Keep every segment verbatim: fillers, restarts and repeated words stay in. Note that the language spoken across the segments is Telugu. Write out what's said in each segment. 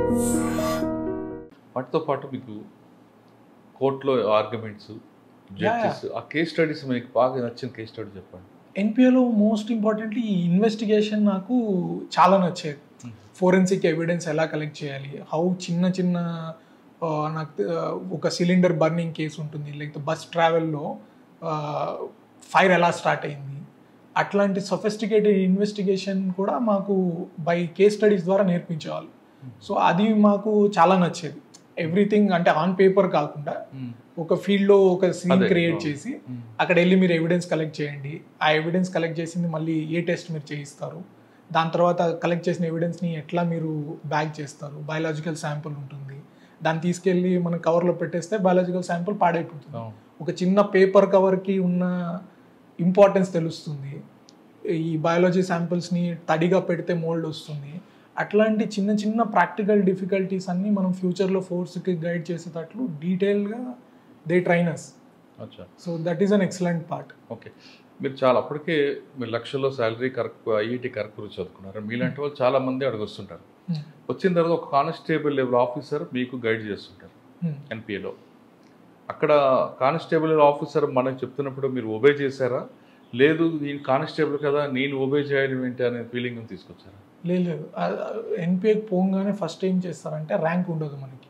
వాటితో పాటు మీకు కోర్టులో ఆర్గ్యుమెంట్స్, జడ్జెస్, ఆ కేస్ స్టడీస్ మీకు బాగా నచ్చిన కేస్ స్టడీ చెప్పండి. ఎన్పిఏలో మోస్ట్ ఇంపార్టెంట్లీ ఈ ఇన్వెస్టిగేషన్ నాకు చాలా నచ్చేది. ఫోరెన్సిక్ ఎవిడెన్స్ ఎలా కలెక్ట్ చేయాలి, హౌ చిన్న చిన్న నాకు ఒక సిలిండర్ బర్నింగ్ కేసు ఉంటుంది, లేకపోతే బస్ ట్రావెల్లో ఫైర్ ఎలా స్టార్ట్ అయింది, అట్లాంటి సొఫిస్టికేటెడ్ ఇన్వెస్టిగేషన్ కూడా మాకు బై కేస్ స్టడీస్ ద్వారా నేర్పించేవాళ్ళు. సో అది మాకు చాలా నచ్చేది. ఎవ్రీథింగ్ అంటే ఆన్ పేపర్ కాకుండా ఒక ఫీల్డ్లో ఒక సీన్ క్రియేట్ చేసి అక్కడ వెళ్ళి మీరు ఎవిడెన్స్ కలెక్ట్ చేయండి, ఆ ఎవిడెన్స్ కలెక్ట్ చేసింది మళ్ళీ ఏ టెస్ట్ మీరు చేయిస్తారు, దాని తర్వాత కలెక్ట్ చేసిన ఎవిడెన్స్ని ఎట్లా మీరు బ్యాగ్ చేస్తారు, బయాలజికల్ శాంపుల్ ఉంటుంది, దాన్ని తీసుకెళ్ళి మనం కవర్లో పెట్టేస్తే బయాలజికల్ శాంపుల్ పాడైపోతుంది. ఒక చిన్న పేపర్ కవర్కి ఉన్న ఇంపార్టెన్స్ తెలుస్తుంది. ఈ బయాలజీ శాంపుల్స్ని తడిగా పెడితే మోల్డ్ వస్తుంది. అట్లాంటి చిన్న చిన్న ప్రాక్టికల్ డిఫికల్టీస్ అన్నీ మనం ఫ్యూచర్లో ఫోర్స్కి గైడ్ చేసేటట్లు డీటెయిల్గా దే ట్రైనర్స్. అచ్చా, so that is an excellent part. Okay, మీరు చాలా అప్పటికే మీరు లక్షల్లో శాలరీ కరెక్ట్ ఐఐటి కరెక్ట్ చదువుకున్నారు. మీలాంటి వాళ్ళు చాలా మంది అక్కడికి వస్తుంటారు. వచ్చిన తర్వాత ఒక కానిస్టేబుల్ లెవెల్ ఆఫీసర్ మీకు గైడ్ చేస్తుంటారు ఎన్పిఏలో. అక్కడ కానిస్టేబుల్ ఆఫీసర్ మనకు చెప్తున్నప్పుడు మీరు ఒబే చేశారా, లేదు నేను కానిస్టేబుల్ కదా నేను ఒబే చేయడం ఏంటి అనే ఫీలింగ్ తీసుకొచ్చారా? లేదు లేదు, ఎన్పిఏకి పోగానే ఫస్ట్ ఏం చేస్తారంటే ర్యాంక్ ఉండదు మనకి.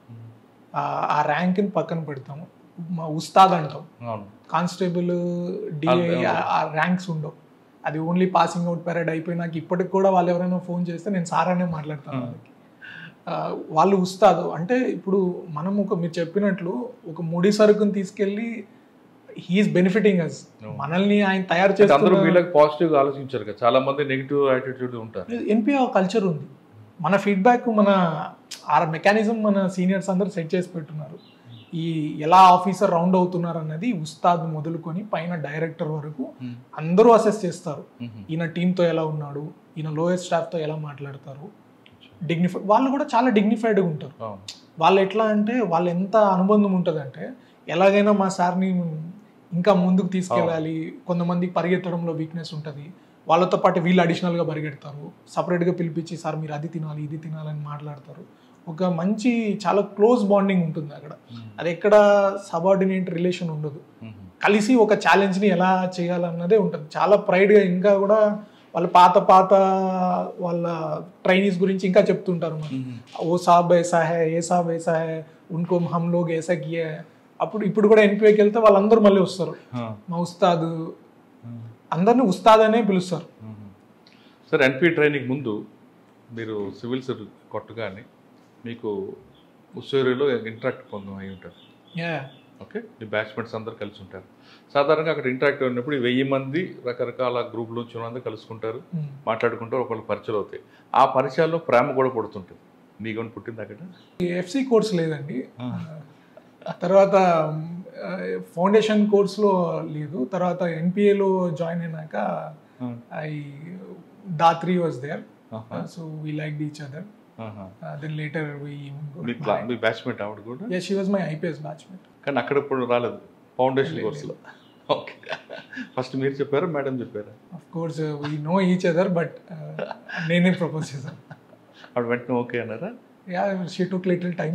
ఆ ర్యాంక్ని పక్కన పెడతాము, మా ఉస్తాద్ అంటాం. కానిస్టేబుల్ డిఐ ఆ ర్యాంక్స్ ఉండవు, అది ఓన్లీ పాసింగ్ అవుట్ పీరియడ్ అయిపోయి నాకు ఇప్పటికి కూడా వాళ్ళు ఎవరైనా ఫోన్ చేస్తే నేను సార్ అనే మాట్లాడతాను వాళ్ళకి. వాళ్ళు ఉస్తాదు అంటే ఇప్పుడు మనం ఒక మీరు చెప్పినట్లు ఒక ముడి సరుకుని తీసుకెళ్ళి హీఈస్ బెనిఫిటింగ్ అస్, మనల్ని ఆయన తయారు చేస్తారు. పాజిటివ్ ఆలోచించారు కదా, చాలా మంది నెగిటివ్ యాటిట్యూడ్ ఉంటారు. ఎన్పిఏ కల్చర్ ఉంది, మన ఫీడ్బ్యాక్ మన ఆ మెకానిజం మన సీనియర్స్ అందరూ సెట్ చేసి పెట్టున్నారు. ఈ ఎలా ఆఫీసర్ రౌండ్ అవుతున్నారు అన్నది ఉస్తాద్ మొదలుకొని పైన డైరెక్టర్ వరకు అందరూ అసెస్ చేస్తారు. ఈయన టీంతో ఎలా ఉన్నాడు, ఈయన లోయర్ స్టాఫ్తో ఎలా మాట్లాడతారు, డిగ్నిఫై వాళ్ళు కూడా చాలా డిగ్నిఫైడ్గా ఉంటారు. వాళ్ళు ఎట్లా అంటే వాళ్ళు ఎంత అనుబంధం ఉంటుంది అంటే ఎలాగైనా మా సార్ని ఇంకా ముందుకు తీసుకెళ్ళాలి. కొంతమందికి పరిగెత్తడంలో వీక్నెస్ ఉంటుంది, వాళ్ళతో పాటు వీళ్ళు అడిషనల్గా పరిగెడతారు. సపరేట్గా పిలిపించి సార్ మీరు అది తినాలి ఇది తినాలని మాట్లాడతారు. ఒక మంచి చాలా క్లోజ్ బాండింగ్ ఉంటుంది అక్కడ. అది ఎక్కడ సబార్డినేట్ రిలేషన్ ఉండదు. కలిసి ఒక ఛాలెంజ్ని ఎలా చేయాలన్నదే ఉంటుంది. చాలా ప్రైడ్గా ఇంకా కూడా వాళ్ళ పాత పాత వాళ్ళ ట్రైనీస్ గురించి ఇంకా చెప్తుంటారు. ఓ సాబ్ ఏసా హై, ఏ సాబ్ ఏసా హై, ఉన్కో హమ్ లోగ్ ఏసా కియా. అప్పుడు ఇప్పుడు కూడా ఎన్పిఏకి వెళ్తే వాళ్ళందరూ మళ్ళీ వస్తారు, మా ఉస్తాదు, అందరినీ ఉస్తాద్ అనే పిలుస్తారు. సార్, ఎన్పిఏ ట్రైనింగ్ ముందు మీరు సివిల్ సర్వీస్ కొట్టగానే మీకు ఉస్సూరిలో ఇంటరాక్ట్ పొందడం అయి ఉంటారు. ఓకే, మీ బ్యాచ్మెంట్స్ అందరు కలిసి ఉంటారు. సాధారణంగా అక్కడ ఇంటరాక్ట్ అయినప్పుడు వెయ్యి మంది రకరకాల గ్రూపులు వచ్చిన అందరూ కలుసుకుంటారు, మాట్లాడుకుంటారు, ఒకళ్ళు పరిచయాలు అవుతాయి. ఆ పరిచయాల్లో ప్రేమ కూడా పుడుతుంటుంది. మీకేమైనా పుట్టింది అక్కడ? ఎఫ్సి కోర్స్ లేదండి, తర్వాత ఫౌండేషన్ కోర్స్లో లేదు. తర్వాత ఎన్పిఏలో జాయిన్ అయినాక I Dhatri was there, so we like each other. Then later we మీ బ్యాచ్మేట్ ఆవిడ కూడా? yes, she was my I P S batchmate. కానీ అక్కడ ఇప్పుడు రాలేదు ఫౌండేషన్ కోర్సులో. ఓకే, ఫస్ట్ మీరు చెప్పారా మేడం చెప్పారా? Of course we know each other, but నేనే ప్రపోజ్ చేశాను. ఆవిడ వెంటనే ఓకే అన్నారా? Yeah, she took little time.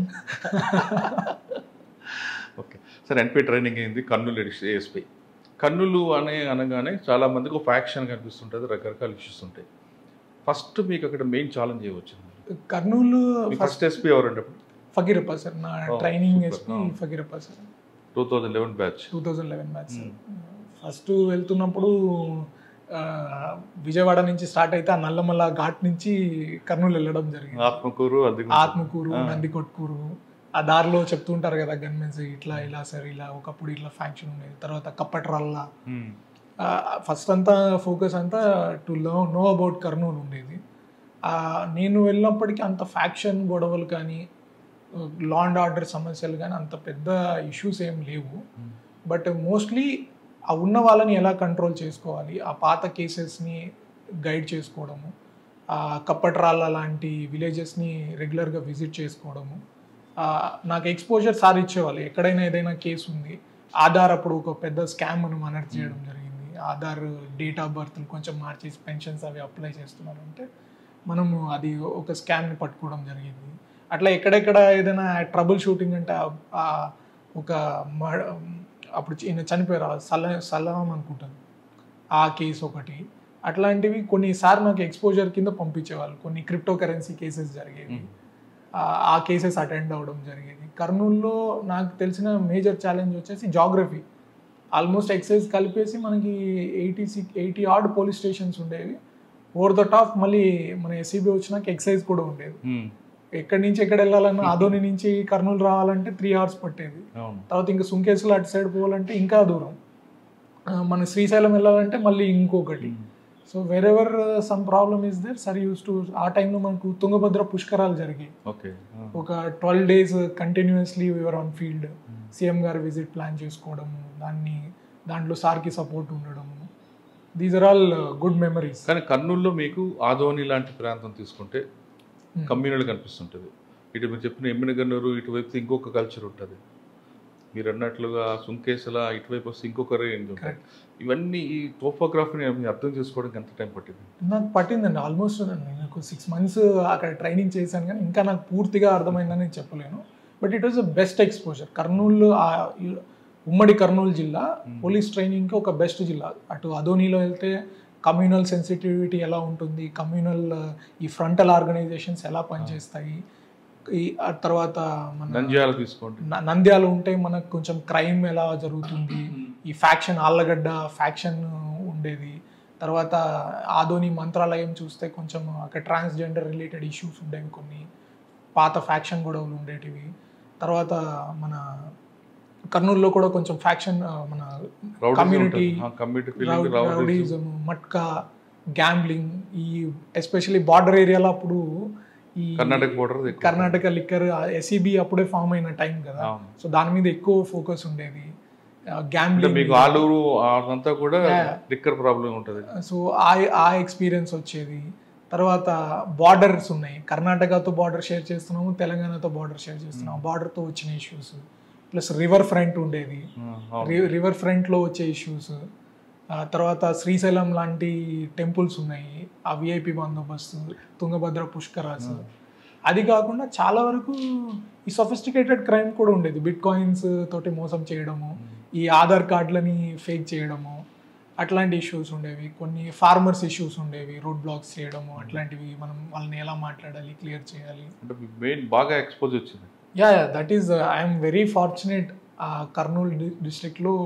Okay sir, NPA training అయింది, కర్నూలు ఏఎస్పీ. కర్నూలు అనే అనగానే చాలా మందికి ఒక ఫ్యాక్షన్ కనిపిస్తుంటుంది, రకరకాల ఇష్యూస్ ఉంటాయి. ఫస్ట్ మీకు అక్కడ మెయిన్ ఛాలెంజ్ ఏమొచ్చింది? కర్నూలు ఫస్ట్ ఎస్పీ ఎవరండి అప్పుడు? ఫకీరప్ప సార్, నా training SP Fakirappa sir. Two thousand eleven batch two thousand eleven batch first వెళ్తున్నప్పుడు విజయవాడ నుంచి స్టార్ట్ అయితే ఆ నల్లమల్ల ఘాట్ నుంచి కర్నూలు వెళ్ళడం జరిగింది. ఆత్మకూరు ఆత్మకూరు నందికొట్కూరు ఆ దారిలో చెప్తుంటారు కదా గన్మెన్స్ ఇట్లా ఇలా సార్ ఇలా ఒకప్పుడు ఇట్లా ఫ్యాక్షన్ ఉండేది. తర్వాత కప్పట్రల్లా ఫస్ట్ అంతా ఫోకస్ అంతా to learn know about Kurnool ఉండేది. నేను వెళ్ళినప్పటికీ అంత ఫ్యాక్షన్ గొడవలు కానీ లా అండ్ ఆర్డర్ సమస్యలు కానీ అంత పెద్ద ఇష్యూస్ ఏం లేవు. బట్ మోస్ట్లీ ఆ ఉన్న వాళ్ళని ఎలా కంట్రోల్ చేసుకోవాలి, ఆ పాత కేసెస్ని గైడ్ చేసుకోవడము, ఆ కప్పట్రాళ్ళ లాంటి విలేజెస్ని రెగ్యులర్గా విజిట్ చేసుకోవడము. నాకు ఎక్స్పోజర్ సార్ ఇచ్చేవాళ్ళు. ఎక్కడైనా ఏదైనా కేసు ఉంది, ఆధార్ అప్పుడు ఒక పెద్ద స్కామ్ మనం అనర్ట్ చేయడం జరిగింది. ఆధార్ డేట్ ఆఫ్ బర్త్లు కొంచెం మార్చేసి పెన్షన్స్ అవి అప్లై చేస్తున్నారంటే మనము అది ఒక స్కామ్ని పట్టుకోవడం జరిగింది. అట్లా ఎక్కడెక్కడ ఏదైనా ట్రబుల్ షూటింగ్ అంటే ఆ ఒక మ- అప్పుడు ఈయన చనిపోయారు సల సలాం అనుకుంటాను ఆ కేసు ఒకటి, అట్లాంటివి కొన్నిసార్లు నాకు ఎక్స్పోజర్ కింద పంపించేవాళ్ళు. కొన్ని క్రిప్టో కరెన్సీ కేసెస్ జరిగేవి, ఆ- ఆ కేసెస్ అటెండ్ అవ్వడం జరిగేది. కర్నూలులో నాకు తెలిసిన మేజర్ ఛాలెంజ్ వచ్చేసి జాగ్రఫీ. ఆల్మోస్ట్ ఎక్సైజ్ కలిపేసి మనకి eighty six eighty odd police stations ఉండేవి. ఓవర్ ద టాప్ మళ్ళీ మన ఎస్సీబీ వచ్చినాక ఎక్సైజ్ కూడా ఉండేది. ఎక్కడి నుంచి ఎక్కడ వెళ్ళాలన్నా ఆదోని నుంచి కర్నూలు రావాలంటే త్రీ అవర్స్ పట్టేది. తర్వాత ఇంకా సుంకేసులో అటు సైడ్ పోవాలంటే ఇంకా దూరం, ఆ, మన శ్రీశైలం వెళ్ళాలంటే మళ్ళీ ఇంకొకటి. So wherever some problem is there sir used to, ఆ టైంలో మనకు తుంగభద్ర పుష్కరాలు జరిగాయి. ఒక twelve days continuously we are on field. CM గారు విజిట్ ప్లాన్ చేసుకోవడము, దాన్ని దాంట్లో సార్కి సపోర్ట్ ఉండడము, these are all good memories. కానీ కర్నూలులో మీకు ఆదోని లాంటి ప్రాంతం తీసుకుంటే కమ్యూనల్ కనిపిస్తుంటుంది. ఇటు మీరు చెప్పిన ఎమ్మినగన్నూరు ఇటువైపు ఇంకొక కల్చర్ ఉంటుంది, మీరు అన్నట్లుగా సుంకేసల ఇటువైపు వస్తే ఇంకొక రేంజ్ ఉంటుంది. ఇవన్నీ ఈ టోపోగ్రఫీని అర్థం చేసుకోవడానికి ఎంత టైం పట్టింది? నాకు పట్టిందండి ఆల్మోస్ట్. నేను సిక్స్ మంత్స్ అక్కడ ట్రైనింగ్ చేశాను, కానీ ఇంకా నాకు పూర్తిగా అర్థమైందని చెప్పలేను. But it was the best exposure. Kurnool, ఉమ్మడి కర్నూలు జిల్లా పోలీస్ ట్రైనింగ్కి ఒక బెస్ట్ జిల్లా. అటు అదోనిలో వెళ్తే కమ్యూనల్ సెన్సిటివిటీ ఎలా ఉంటుంది, కమ్యూనల్ ఈ ఫ్రంటల్ ఆర్గనైజేషన్స్ ఎలా పనిచేస్తాయి, ఈ ఆ తర్వాత మన నంద్యాల తీసుకోండి, నంద్యాల ఉంటే మనకు కొంచెం క్రైమ్ ఎలా జరుగుతుంది, ఈ ఫ్యాక్షన్ ఆళ్ళగడ్డ ఫ్యాక్షన్ ఉండేది. తర్వాత ఆదోని మంత్రాలయం చూస్తే కొంచెం అక్కడ ట్రాన్స్జెండర్ రిలేటెడ్ ఇష్యూస్ ఉండేవి, కొన్ని పాత ఫ్యాక్షన్ గొడవలు ఉండేటివి. తర్వాత మన కర్నూలులో కూడా కొంచెం ఫ్యాక్షన్, మన కమ్యూనిటీ రౌడీజం, మట్కా, గ్యాంబ్లింగ్, ఈ ఎస్పెషల్లీ బార్డర్ ఏరియాలో అప్పుడు ఈ Karnataka border Karnataka liquor SEB అప్పుడే ఫామ్ అయిన టైం కదా, సో దాని మీద ఎక్కువ ఫోకస్ ఉండేది. గ్యాంబ్లింగ్, మీకు ఆలూరు అదంతా కూడా లిక్కర్ ప్రాబ్లం ఉంటుంది. సో ఆ ఆ ఎక్స్పీరియన్స్ వచ్చేది. తర్వాత బార్డర్స్ ఉన్నాయి, కర్ణాటకతో బార్డర్ షేర్ చేస్తున్నాము, తెలంగాణతో బార్డర్ షేర్ చేస్తున్నాము, బార్డర్తో వచ్చిన ఇష్యూస్, ప్లస్ రివర్ ఫ్రంట్ ఉండేది, రివర్ ఫ్రంట్లో వచ్చే ఇష్యూస్. తర్వాత శ్రీశైలం లాంటి టెంపుల్స్ ఉన్నాయి, ఆ విఐపి బందోబస్తు, తుంగభద్ర పుష్కరాస్. అది కాకుండా చాలా వరకు ఈ సొఫిస్టికేటెడ్ క్రైమ్ కూడా ఉండేది. బిట్ కాయిన్స్ తోటి మోసం చేయడము, ఈ ఆధార్ కార్డులని ఫేక్ చేయడము, అట్లాంటి ఇష్యూస్ ఉండేవి. కొన్ని ఫార్మర్స్ ఇష్యూస్ ఉండేవి, రోడ్ బ్లాక్స్ చేయడము, అట్లాంటివి మనం వాళ్ళని ఎలా మాట్లాడాలి, క్లియర్ చేయాలి. అంటే మెయిన్ బాగా ఎక్స్పోజ్ వచ్చింది. Yeah that is I'm very fortunate. Kurnool డిస్ట్రిక్ట్లో